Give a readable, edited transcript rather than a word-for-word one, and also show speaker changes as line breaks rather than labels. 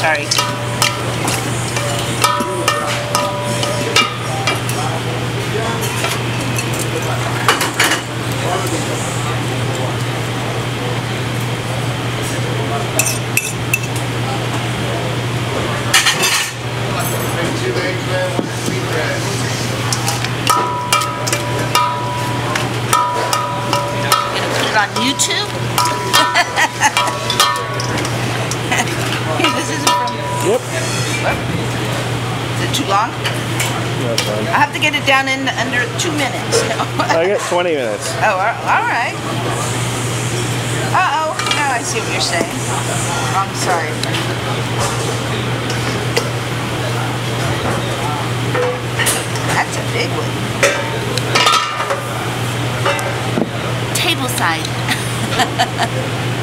Sorry. On YouTube? This isn't from...
Yep.
Is it too long?
That's fine.
I have to get it down in under 2 minutes.
I got 20 minutes.
Oh, all right. Uh-oh. Now I see what you're saying. I'm sorry. That's a big one. Table side.